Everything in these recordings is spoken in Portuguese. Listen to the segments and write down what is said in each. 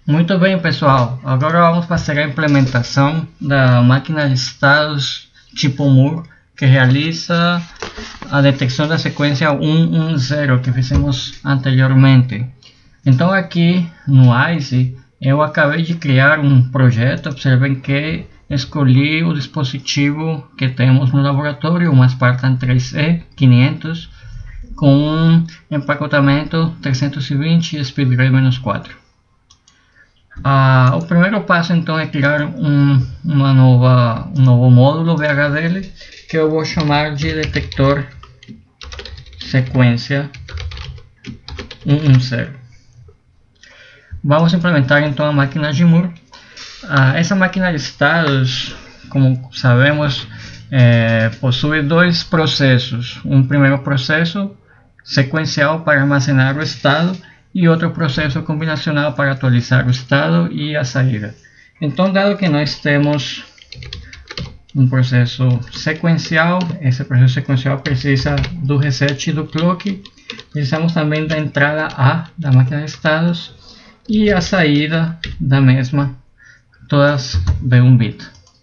Muito bem, pessoal, agora vamos fazer a implementação da máquina de estados tipo Moore, que realiza a detecção da sequência 110 que fizemos anteriormente. Então aqui no ICE eu acabei de criar um projeto. Observem que escolhi o dispositivo que temos no laboratório, uma Spartan 3E 500 com um empacotamento 320 e speed gray -4. O primeiro passo então é criar um novo módulo VHDL que eu vou chamar de detector sequência 110. Vamos implementar então a máquina de Moore. Essa máquina de estados, como sabemos, possui dois processos. Um primeiro processo sequencial para armazenar o estado e outro processo combinacional para atualizar o estado e a saída. Então, dado que nós temos um processo sequencial, esse processo sequencial precisa do reset e do clock. Precisamos também da entrada A da máquina de estados e a saída da mesma, todas de 1 bit.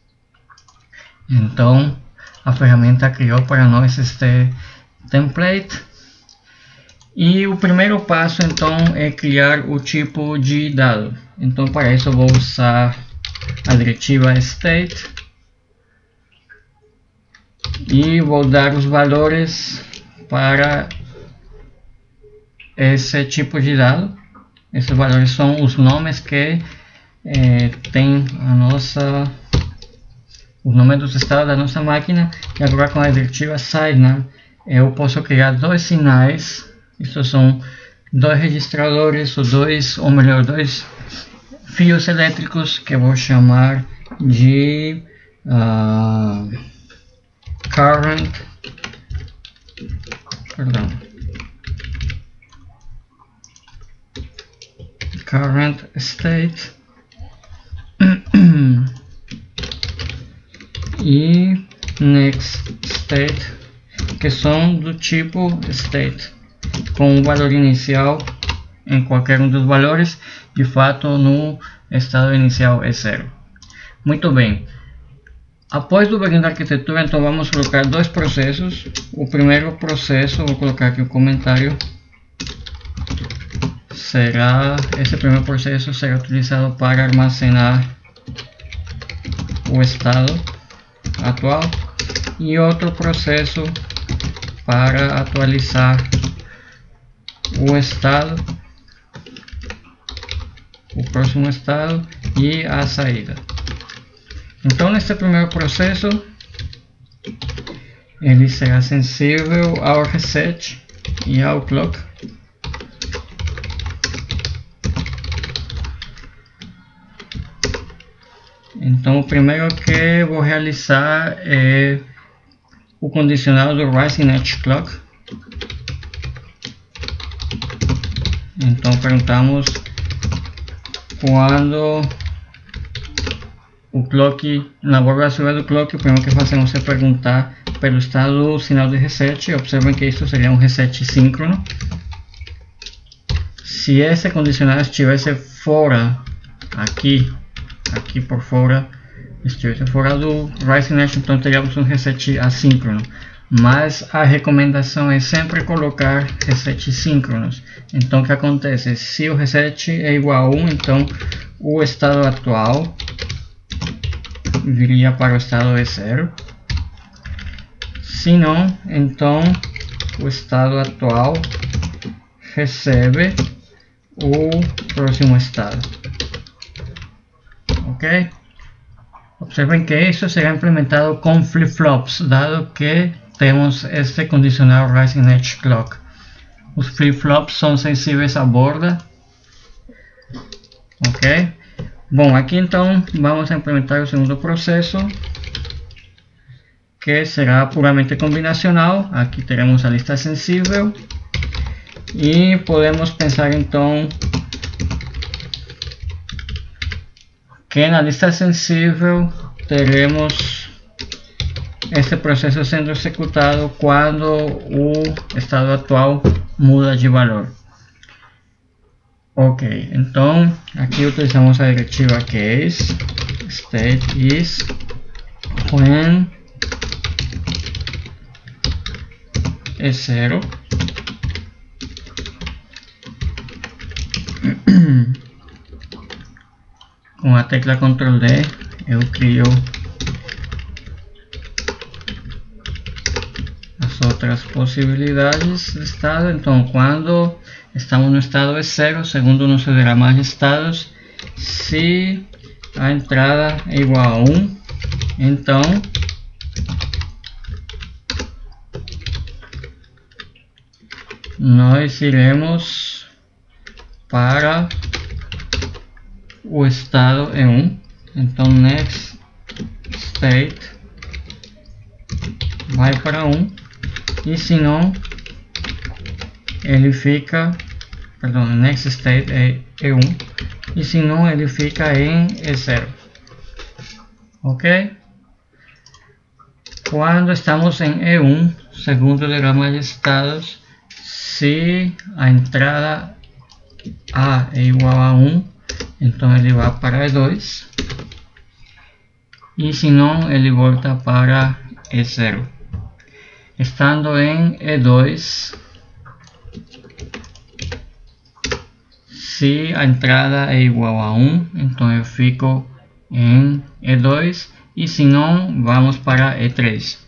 Então, a ferramenta criou para nós este template. E o primeiro passo então é criar o tipo de dado. Então para isso eu vou usar a diretiva state e vou dar os valores para esse tipo de dado. Esses valores são os nomes que tem o nome dos estados da nossa máquina. E agora com a diretiva signal eu posso criar dois sinais. Estes são dois registradores, ou melhor, dois fios elétricos que eu vou chamar de current state e next state, que são do tipo state, com o valor inicial em qualquer um dos valores. De fato, no estado inicial é 0. Muito bem. Após do plugin da arquitetura, então vamos colocar dois processos. O primeiro processo, vou colocar aqui o comentário, esse primeiro processo será utilizado para armazenar o estado atual, e outro processo para atualizar o estado, o próximo estado e a saída. Então neste primeiro processo ele será sensível ao reset e ao clock. Então o primeiro que vou realizar é o condicional do Rising Edge Clock. Então perguntamos quando o clock, na abreviatura do clock, o primeiro que fazemos é perguntar pelo estado do sinal de reset. Observem que isso seria um reset síncrono. Se esse condicional estivesse fora, aqui por fora, estivesse fora do Rising Edge, então teríamos um reset assíncrono. Mas a recomendação é sempre colocar resets síncronos. Então o que acontece? Se o reset é igual a 1, então o estado atual viria para o estado de 0. Se não, então o estado atual recebe o próximo estado. Ok? Observem que isso será implementado com flip-flops, dado que temos este condicional Rising Edge Clock. Os flip-flops são sensíveis à borda. Ok? Bom, aqui então vamos implementar o segundo processo, que será puramente combinacional. Aqui teremos a lista sensível e podemos pensar então que na lista sensível teremos este processo sendo executado quando o estado atual muda de valor. Ok, então Aqui utilizamos a directiva case state is when es 0. Com a tecla Ctrl D eu crio as outras possibilidades de estado. Então, quando estamos no estado E0, segundo o nosso diagrama de estados, se a entrada é igual a 1, então nós iremos para o estado E1. Então, next state vai para 1, e se não, ele fica, perdão, next state é E1, e se não, ele fica em E0. Ok? Quando estamos em E1, segundo o diagrama de estados, se a entrada A é igual a 1, então ele vai para E2, e se não, ele volta para E0. Estando em E2, se a entrada é igual a 1, então eu fico em E2, e se não, vamos para E3.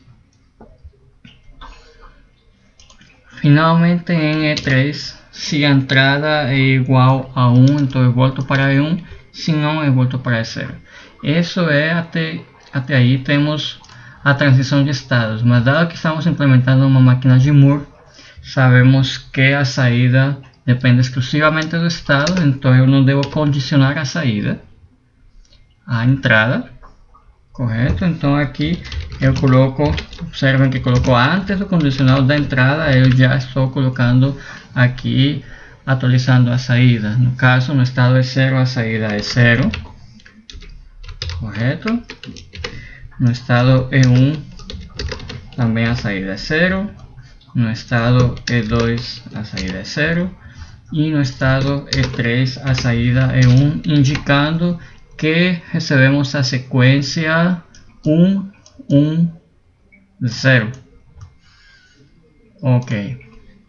Finalmente, em E3, se a entrada é igual a 1, então eu volto para E1, se não, eu volto para E0. Isso é até aí temos a transição de estados, mas dado que estamos implementando uma máquina de Moore, sabemos que a saída depende exclusivamente do estado, então eu não devo condicionar a saída à entrada, correto? Então aqui eu coloco, observem que colocou antes do condicional da entrada, eu já estou colocando aqui, atualizando a saída. No caso, no estado E0, a saída é 0, correto? No estado E1, também a saída é 0. No estado E2, a saída é 0. E no estado E3, a saída é 1, indicando que recebemos a sequência 1, 1, 0. Ok.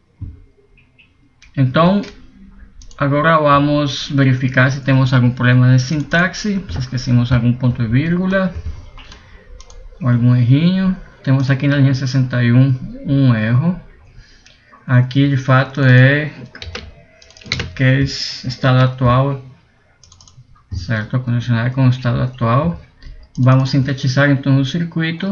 Então, agora vamos verificar se temos algum problema de sintaxe, se esquecemos algum ponto e vírgula, ou algum errinho. Temos aqui na linha 61 um erro. Aqui de fato é case estado atual, certo? Condicionar com o estado atual. Vamos sintetizar então o circuito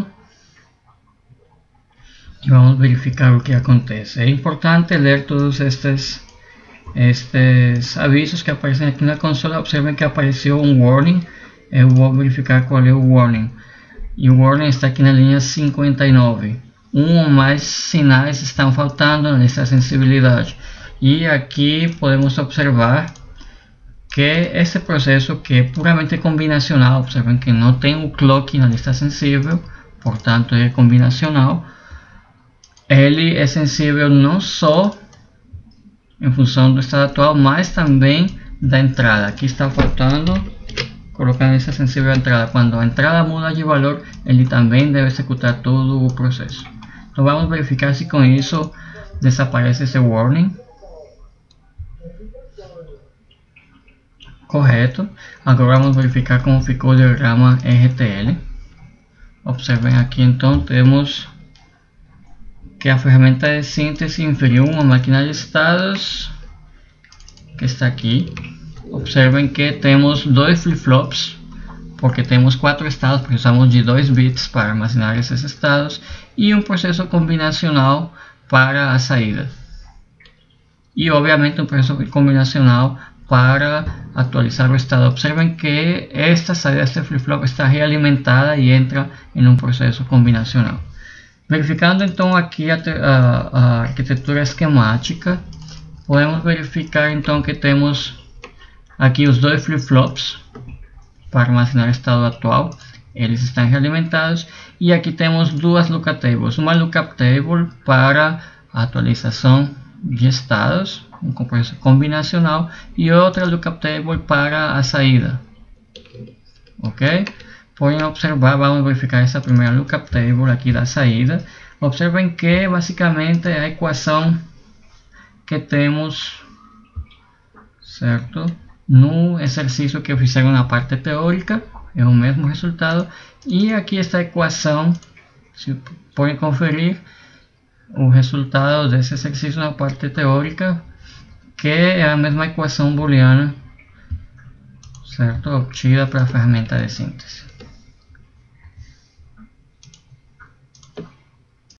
e vamos verificar o que acontece. É importante ler todos estes avisos que aparecem aqui na consola. Observem que apareceu um warning. Eu vou verificar qual é o warning. E o warning está aqui na linha 59. Um ou mais sinais estão faltando nessa sensibilidade. E aqui podemos observar que esse processo, que é puramente combinacional, observem que não tem o clock na lista sensível, portanto é combinacional. Ele é sensível não só em função do estado atual, mas também da entrada. Aqui está faltando colocar essa sensível à entrada. Quando a entrada muda de valor, ele também deve executar todo o processo. Então vamos verificar se com isso desaparece esse warning. Correto. Agora vamos verificar como ficou o diagrama RTL. Observem aqui então, temos que a ferramenta de síntese inferiu uma máquina de estados, que está aqui. Observem que temos dois flip-flops, porque temos 4 estados, precisamos de 2 bits para armazenar esses estados, e um processo combinacional para a saída. E obviamente um processo combinacional para atualizar o estado. Observem que esta saída deste flip-flop está realimentada e entra em um processo combinacional. Verificando então aqui a arquitetura esquemática, podemos verificar então que temos aqui os dois flip-flops para armazenar o estado atual, eles estão realimentados, e aqui temos duas lookup tables, uma lookup table para a atualização de estados, um compresso combinacional, e outra lookup table para a saída. Ok? Podem observar, vamos verificar essa primeira lookup table aqui da saída. Observem que basicamente a equação que temos, certo, no exercício que fizeram na parte teórica é o mesmo resultado, e aqui esta equação, se podem conferir o resultado desse exercício na parte teórica, que é a mesma equação booleana, certo, obtida para a ferramenta de síntese.